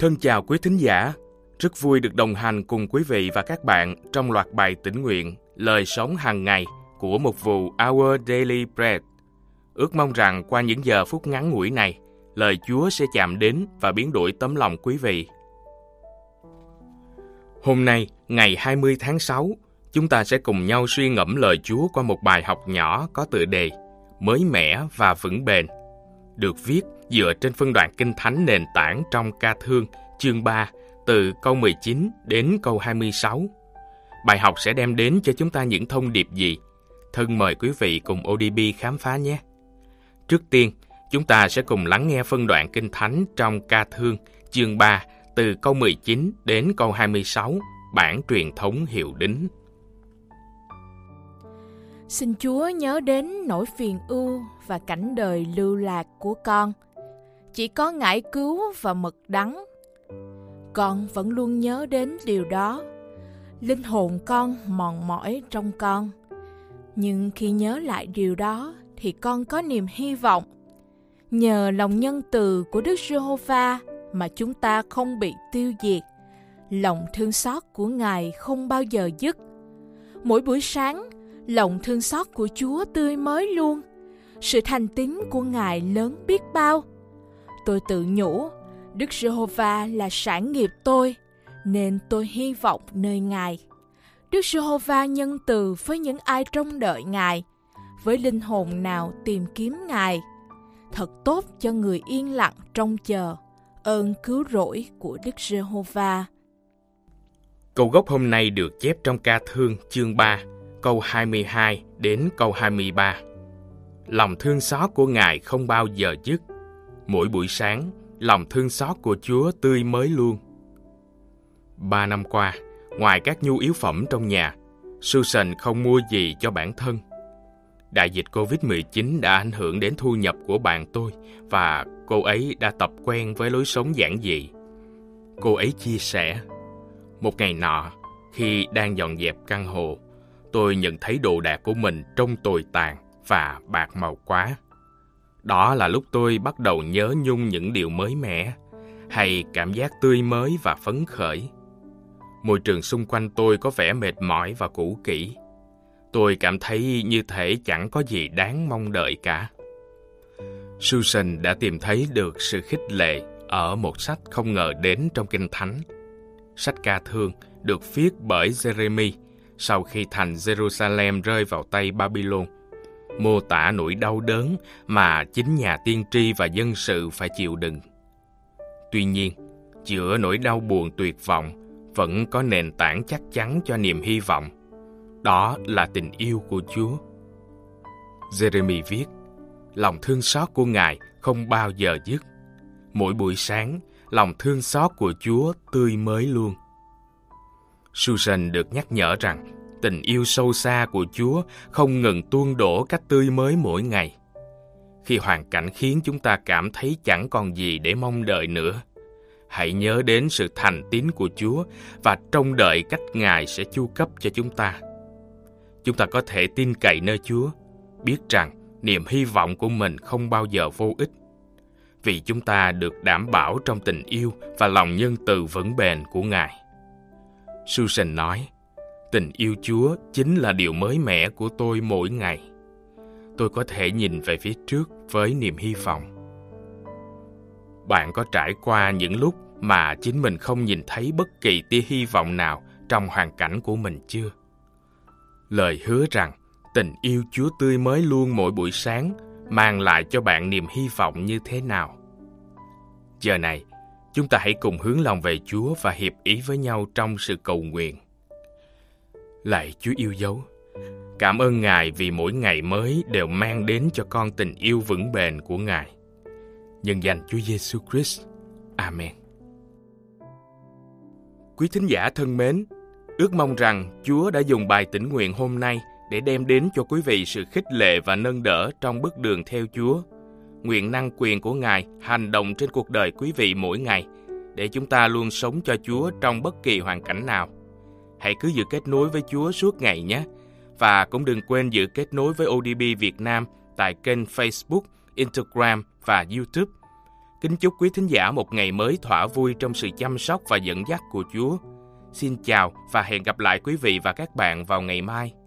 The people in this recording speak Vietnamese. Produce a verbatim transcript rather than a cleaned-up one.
Thân chào quý thính giả, rất vui được đồng hành cùng quý vị và các bạn trong loạt bài tĩnh nguyện Lời sống hàng ngày của mục vụ Our Daily Bread. Ước mong rằng qua những giờ phút ngắn ngủi này, lời Chúa sẽ chạm đến và biến đổi tấm lòng quý vị. Hôm nay, ngày hai mươi tháng sáu, chúng ta sẽ cùng nhau suy ngẫm lời Chúa qua một bài học nhỏ có tựa đề Mới mẻ và vững bền, được viết dựa trên phân đoạn Kinh Thánh nền tảng trong Ca Thương chương ba từ câu mười chín đến câu hai mươi sáu. Bài học sẽ đem đến cho chúng ta những thông điệp gì? Thân mời quý vị cùng ô đê bê khám phá nhé. Trước tiên, chúng ta sẽ cùng lắng nghe phân đoạn Kinh Thánh trong Ca Thương chương ba từ câu mười chín đến câu hai mươi sáu, bản truyền thống Hiệu Đính. Xin Chúa nhớ đến nỗi phiền ưu và cảnh đời lưu lạc của con. Chỉ có ngải cứu và mật đắng. Con vẫn luôn nhớ đến điều đó. Linh hồn con mòn mỏi trong con. Nhưng khi nhớ lại điều đó thì con có niềm hy vọng. Nhờ lòng nhân từ của Đức Giê-hô-va mà chúng ta không bị tiêu diệt. Lòng thương xót của Ngài không bao giờ dứt. Mỗi buổi sáng, lòng thương xót của Chúa tươi mới luôn. Sự thành tín của Ngài lớn biết bao. Tôi tự nhủ, Đức Giê-hô-va là sản nghiệp tôi, nên tôi hy vọng nơi Ngài. Đức Giê-hô-va nhân từ với những ai trông đợi Ngài, với linh hồn nào tìm kiếm Ngài. Thật tốt cho người yên lặng trông chờ ơn cứu rỗi của Đức Giê-hô-va. Câu gốc hôm nay được chép trong Ca Thương chương ba, câu hai mươi hai đến câu hai mươi ba. Lòng thương xót của Ngài không bao giờ dứt. Mỗi buổi sáng, lòng thương xót của Chúa tươi mới luôn. Ba năm qua, ngoài các nhu yếu phẩm trong nhà, Susan không mua gì cho bản thân. Đại dịch covid mười chín đã ảnh hưởng đến thu nhập của bạn tôi và cô ấy đã tập quen với lối sống giản dị. Cô ấy chia sẻ, một ngày nọ, khi đang dọn dẹp căn hộ, tôi nhận thấy đồ đạc của mình trông tồi tàn và bạc màu quá. Đó là lúc tôi bắt đầu nhớ nhung những điều mới mẻ, hay cảm giác tươi mới và phấn khởi. Môi trường xung quanh tôi có vẻ mệt mỏi và cũ kỹ. Tôi cảm thấy như thể chẳng có gì đáng mong đợi cả. Susan đã tìm thấy được sự khích lệ ở một sách không ngờ đến trong Kinh Thánh. Sách Ca Thương được viết bởi Jeremy sau khi thành Jerusalem rơi vào tay Babylon, mô tả nỗi đau đớn mà chính nhà tiên tri và dân sự phải chịu đựng. Tuy nhiên, giữa nỗi đau buồn tuyệt vọng vẫn có nền tảng chắc chắn cho niềm hy vọng. Đó là tình yêu của Chúa. Jeremy viết, lòng thương xót của Ngài không bao giờ dứt. Mỗi buổi sáng, lòng thương xót của Chúa tươi mới luôn. Susan được nhắc nhở rằng tình yêu sâu xa của Chúa không ngừng tuôn đổ cách tươi mới mỗi ngày. Khi hoàn cảnh khiến chúng ta cảm thấy chẳng còn gì để mong đợi nữa, hãy nhớ đến sự thành tín của Chúa và trông đợi cách Ngài sẽ chu cấp cho chúng ta. Chúng ta có thể tin cậy nơi Chúa, biết rằng niềm hy vọng của mình không bao giờ vô ích, vì chúng ta được đảm bảo trong tình yêu và lòng nhân từ vững bền của Ngài. Susan nói, tình yêu Chúa chính là điều mới mẻ của tôi mỗi ngày. Tôi có thể nhìn về phía trước với niềm hy vọng. Bạn có trải qua những lúc mà chính mình không nhìn thấy bất kỳ tia hy vọng nào trong hoàn cảnh của mình chưa? Lời hứa rằng tình yêu Chúa tươi mới luôn mỗi buổi sáng mang lại cho bạn niềm hy vọng như thế nào? Giờ này, chúng ta hãy cùng hướng lòng về Chúa và hiệp ý với nhau trong sự cầu nguyện. Lạy Chúa yêu dấu, cảm ơn Ngài vì mỗi ngày mới đều mang đến cho con tình yêu vững bền của Ngài. Nhân danh Chúa Giêsu Christ. Amen. Quý thính giả thân mến, ước mong rằng Chúa đã dùng bài tĩnh nguyện hôm nay để đem đến cho quý vị sự khích lệ và nâng đỡ trong bước đường theo Chúa. Nguyện năng quyền của Ngài hành động trên cuộc đời quý vị mỗi ngày, để chúng ta luôn sống cho Chúa trong bất kỳ hoàn cảnh nào. Hãy cứ giữ kết nối với Chúa suốt ngày nhé. Và cũng đừng quên giữ kết nối với ô đê bê Việt Nam tại kênh Facebook, Instagram và YouTube. Kính chúc quý thính giả một ngày mới thỏa vui trong sự chăm sóc và dẫn dắt của Chúa. Xin chào và hẹn gặp lại quý vị và các bạn vào ngày mai.